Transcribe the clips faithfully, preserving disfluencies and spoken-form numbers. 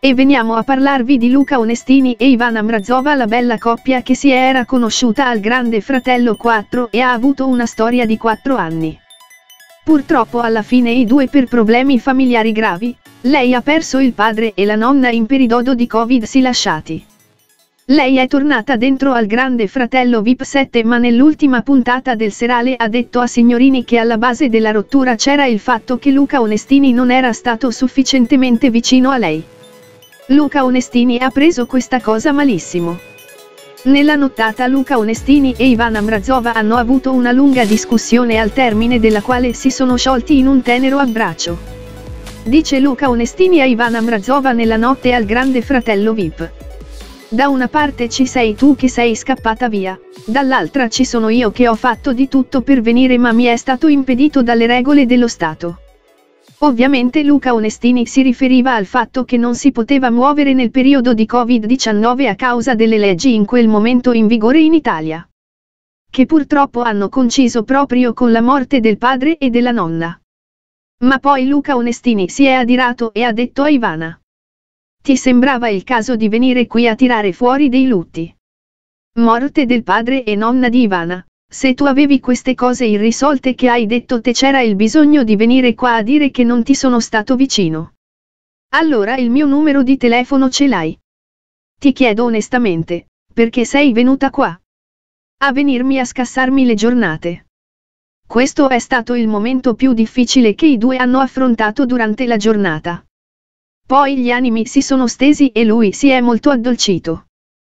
E veniamo a parlarvi di Luca Onestini e Ivana Mrazova, la bella coppia che si era conosciuta al Grande Fratello quattro e ha avuto una storia di quattro anni. Purtroppo alla fine i due, per problemi familiari gravi, lei ha perso il padre e la nonna in periodo di Covid, si lasciati. Lei è tornata dentro al Grande Fratello V I P sette, ma nell'ultima puntata del serale ha detto a Signorini che alla base della rottura c'era il fatto che Luca Onestini non era stato sufficientemente vicino a lei. Luca Onestini ha preso questa cosa malissimo. Nella nottata Luca Onestini e Ivana Mrazova hanno avuto una lunga discussione al termine della quale si sono sciolti in un tenero abbraccio. Dice Luca Onestini a Ivana Mrazova nella notte al Grande Fratello V I P. Da una parte ci sei tu che sei scappata via, dall'altra ci sono io che ho fatto di tutto per venire ma mi è stato impedito dalle regole dello Stato. Ovviamente Luca Onestini si riferiva al fatto che non si poteva muovere nel periodo di Covid diciannove a causa delle leggi in quel momento in vigore in Italia, che purtroppo hanno coinciso proprio con la morte del padre e della nonna. Ma poi Luca Onestini si è adirato e ha detto a Ivana: ti sembrava il caso di venire qui a tirare fuori dei lutti? Morte del padre e nonna di Ivana. Se tu avevi queste cose irrisolte che hai detto te, c'era il bisogno di venire qua a dire che non ti sono stato vicino. Allora il mio numero di telefono ce l'hai. Ti chiedo onestamente, perché sei venuta qua? A venirmi a scassarmi le giornate. Questo è stato il momento più difficile che i due hanno affrontato durante la giornata. Poi gli animi si sono stesi e lui si è molto addolcito.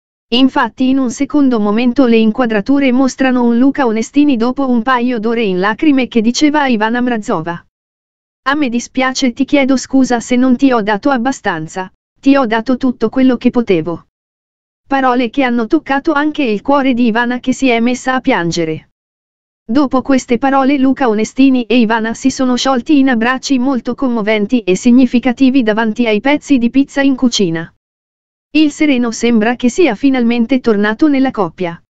Infatti in un secondo momento le inquadrature mostrano un Luca Onestini dopo un paio d'ore in lacrime che diceva a Ivana Mrazova: a me dispiace, ti chiedo scusa se non ti ho dato abbastanza, ti ho dato tutto quello che potevo. Parole che hanno toccato anche il cuore di Ivana, che si è messa a piangere. Dopo queste parole Luca Onestini e Ivana si sono sciolti in abbracci molto commoventi e significativi davanti ai pezzi di pizza in cucina. Il sereno sembra che sia finalmente tornato nella coppia.